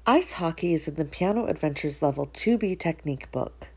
Ice hockey is in the Piano Adventures Level 2B technique book.